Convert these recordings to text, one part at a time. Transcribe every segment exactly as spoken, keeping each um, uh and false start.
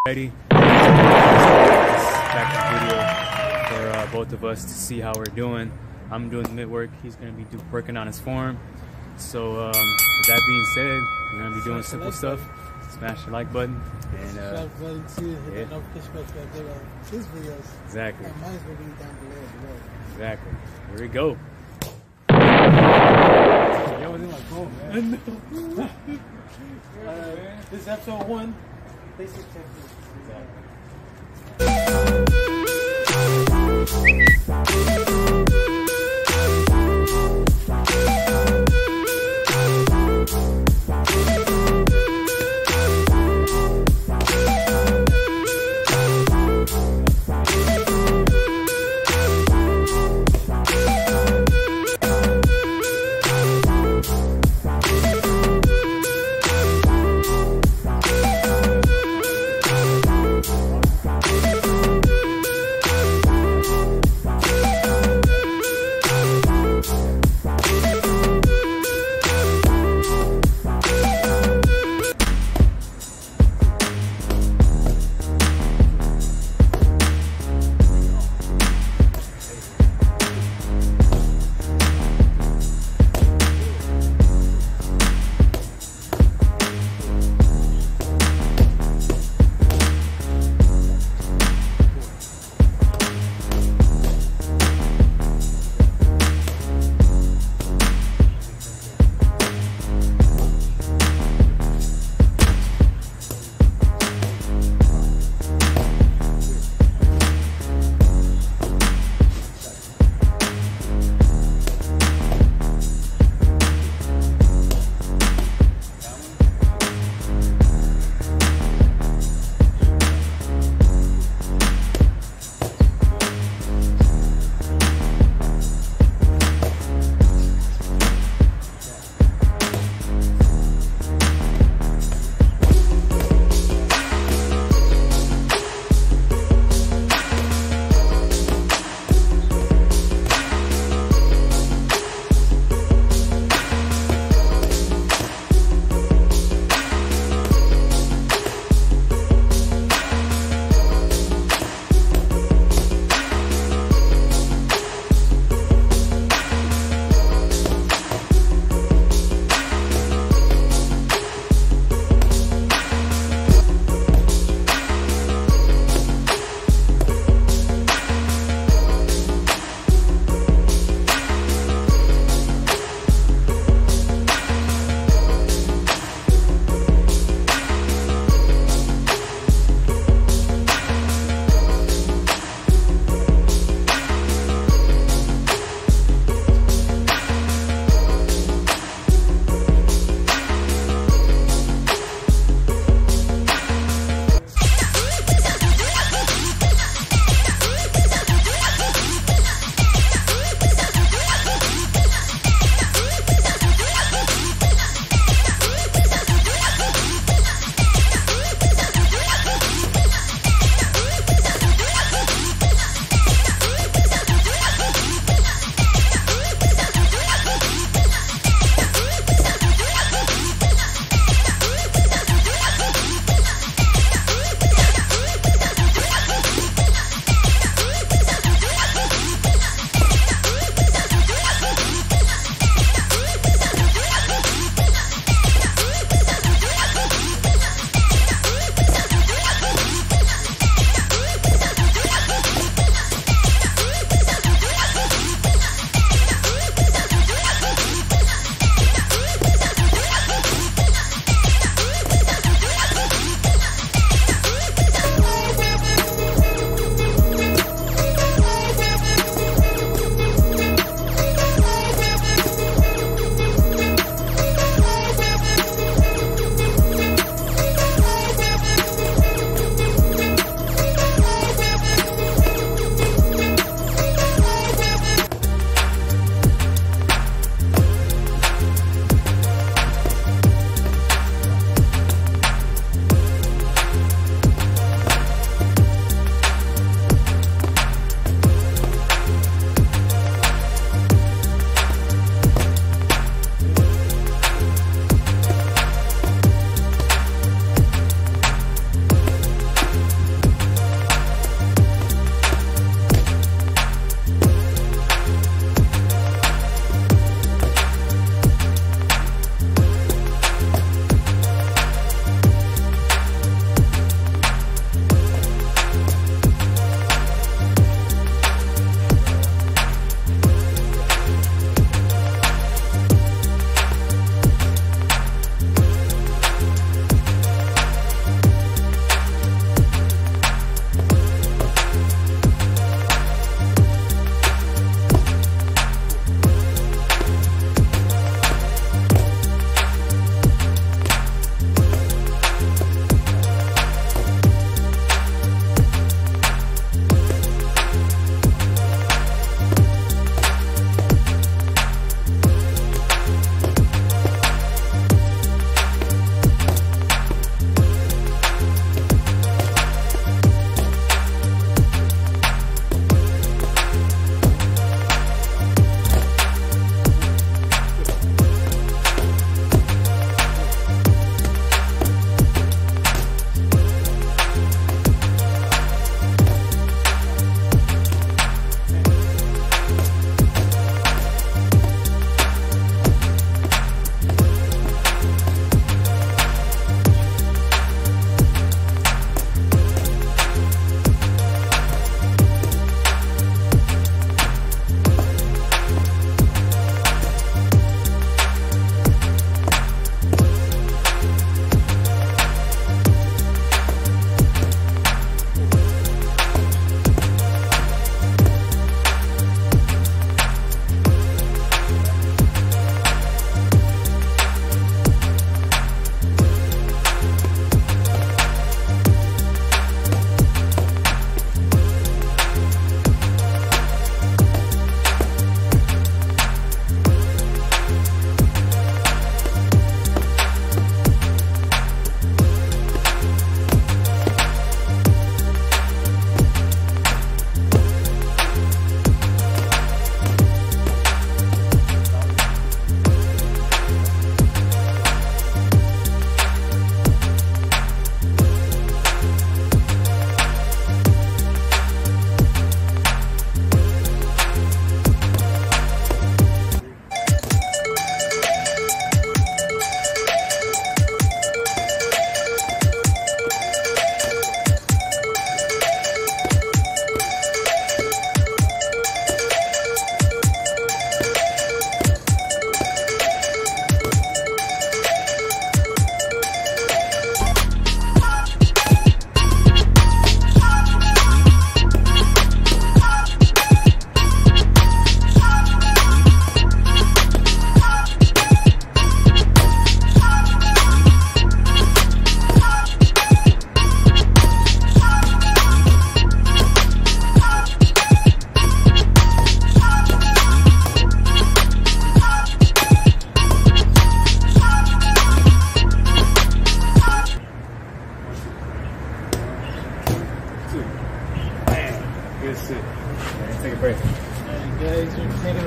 Ready? Back video for uh, both of us to see how we're doing. I'm doing the mid work. He's gonna be do, working on his form. So um, with that being said, we're gonna be doing simple stuff. Smash the like button and uh, subscribe button too. Hit yeah. that notification bell so that on his videos. Exactly. And mine's gonna be down below as well. Exactly. Here we go. That was in my phone, man. uh, this is episode one. Basic techniques.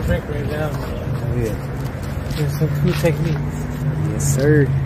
drink right now. Oh, yeah. There's some two techniques. Yes, sir.